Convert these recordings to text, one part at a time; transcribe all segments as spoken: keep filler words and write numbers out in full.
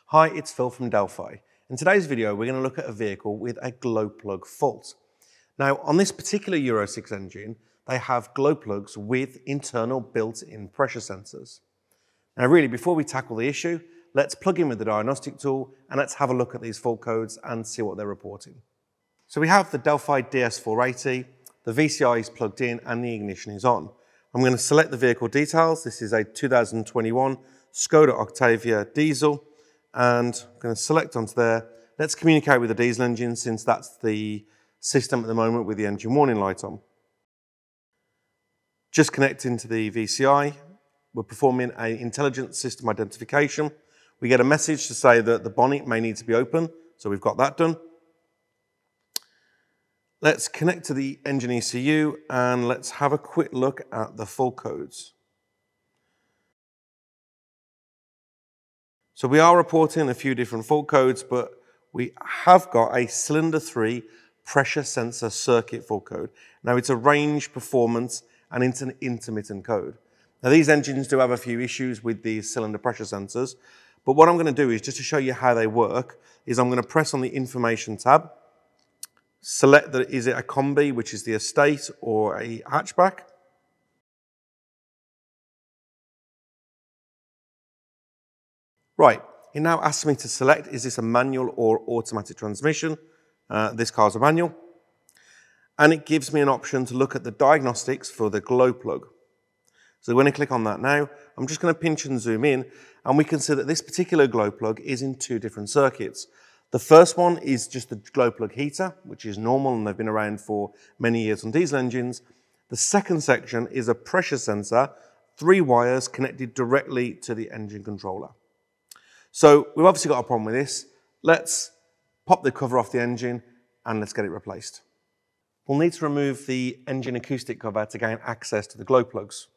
Hi, it's Phil from Delphi. In today's video, we're going to look at a vehicle with a glow plug fault. Now, on this particular Euro six engine, they have glow plugs with internal built-in pressure sensors. Now, really, before we tackle the issue, let's plug in with the diagnostic tool and let's have a look at these fault codes and see what they're reporting. So we have the Delphi D S four eighty, the V C I is plugged in and the ignition is on. I'm going to select the vehicle details. This is a two thousand twenty-one Skoda Octavia diesel. And I'm going to select onto there. Let's communicate with the diesel engine since that's the system at the moment with the engine warning light on. Just connecting to the V C I, we're performing an intelligent system identification. We get a message to say that the bonnet may need to be open, so we've got that done. Let's connect to the engine E C U and let's have a quick look at the fault codes. So we are reporting a few different fault codes, but we have got a cylinder three pressure sensor circuit fault code. Now it's a range, performance, and it's an intermittent code. Now these engines do have a few issues with these cylinder pressure sensors, but what I'm going to do is just to show you how they work, is I'm going to press on the information tab, select that is it a combi, which is the estate, or a hatchback. Right, it now asks me to select, is this a manual or automatic transmission? Uh, this car's a manual. And it gives me an option to look at the diagnostics for the glow plug. So when I click on that now, I'm just going to pinch and zoom in, and we can see that this particular glow plug is in two different circuits. The first one is just the glow plug heater, which is normal and they've been around for many years on diesel engines. The second section is a pressure sensor, three wires connected directly to the engine controller. So we've obviously got a problem with this. Let's pop the cover off the engine and let's get it replaced. We'll need to remove the engine acoustic cover to gain access to the glow plugs.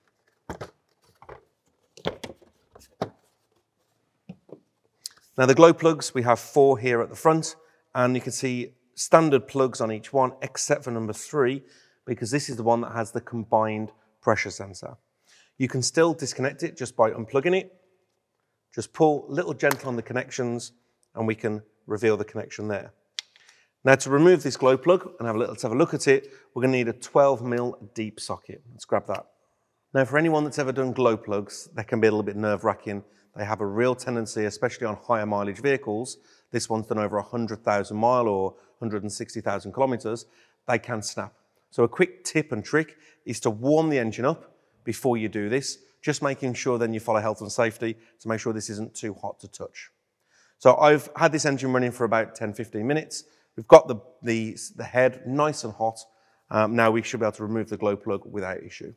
Now the glow plugs, we have four here at the front, and you can see standard plugs on each one except for number three, because this is the one that has the combined pressure sensor. You can still disconnect it just by unplugging it. Just pull a little gentle on the connections and we can reveal the connection there. Now to remove this glow plug and have a little, let's have a look at it, we're going to need a twelve mil deep socket. Let's grab that. Now for anyone that's ever done glow plugs, they can be a little bit nerve-wracking. They have a real tendency, especially on higher mileage vehicles, this one's done over one hundred thousand mile or one hundred sixty thousand kilometers, they can snap. So a quick tip and trick is to warm the engine up before you do this, just making sure then you follow health and safety to make sure this isn't too hot to touch. So I've had this engine running for about ten, fifteen minutes. We've got the, the, the head nice and hot. Um, now we should be able to remove the glow plug without issue.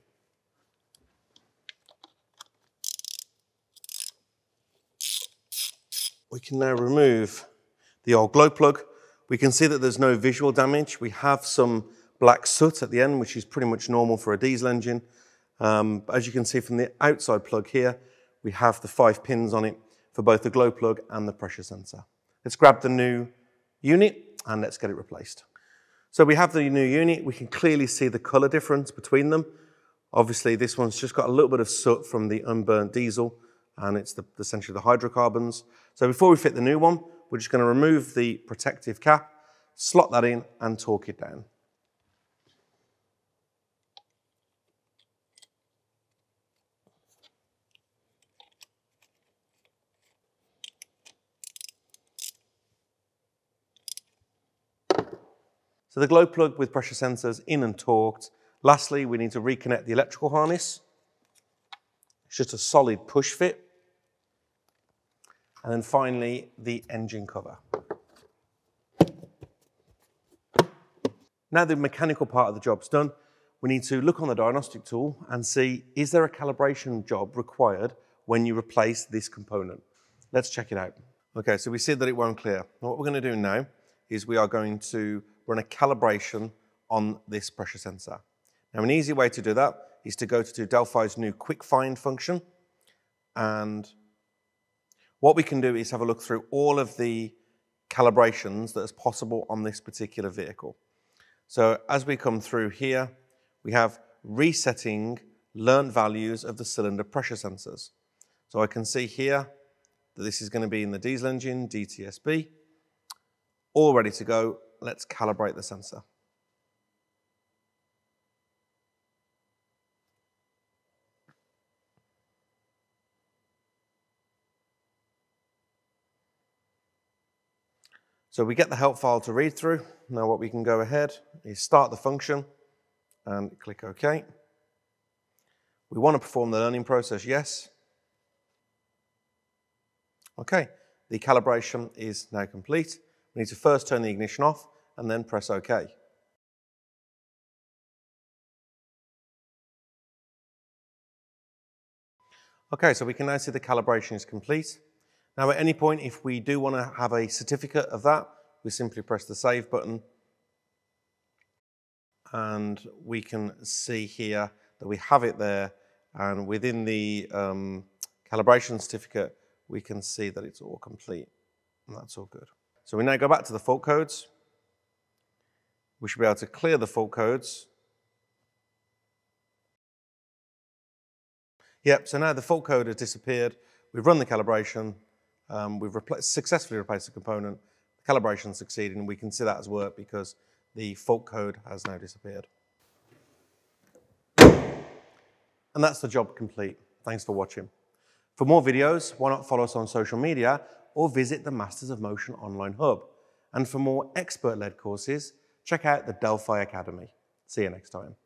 We can now remove the old glow plug. We can see that there's no visual damage. We have some black soot at the end, which is pretty much normal for a diesel engine. Um, as you can see from the outside plug here, we have the five pins on it for both the glow plug and the pressure sensor. Let's grab the new unit and let's get it replaced. So we have the new unit. We can clearly see the color difference between them. Obviously, this one's just got a little bit of soot from the unburnt diesel, and it's the, essentially the hydrocarbons. So before we fit the new one, we're just going to remove the protective cap, slot that in and torque it down. So the glow plug with pressure sensors in and torqued. Lastly, we need to reconnect the electrical harness. It's just a solid push fit. And then finally, the engine cover. Now the mechanical part of the job's done, we need to look on the diagnostic tool and see, is there a calibration job required when you replace this component? Let's check it out. Okay, so we see that it won't clear. Now what we're going to do now is we are going to run a calibration on this pressure sensor. Now an easy way to do that is to go to Delphi's new quick find function, and what we can do is have a look through all of the calibrations that is possible on this particular vehicle. So as we come through here, we have resetting learned values of the cylinder pressure sensors. So I can see here that this is going to be in the diesel engine, D T S B. All ready to go. Let's calibrate the sensor. So we get the help file to read through. Now what we can go ahead is start the function and click OK. We want to perform the learning process, yes. Okay, the calibration is now complete. We need to first turn the ignition off and then press OK. Okay, so we can now see the calibration is complete. Now at any point, if we do want to have a certificate of that, we simply press the save button. And we can see here that we have it there. And within the um, calibration certificate, we can see that it's all complete. And that's all good. So we now go back to the fault codes. We should be able to clear the fault codes. Yep, so now the fault code has disappeared. We've run the calibration. Um, we've repl- successfully replaced the component. The calibration succeeded, and we can see that as work because the fault code has now disappeared. And that's the job complete. Thanks for watching. For more videos, why not follow us on social media or visit the Masters of Motion online hub. And for more expert-led courses, check out the Delphi Academy. See you next time.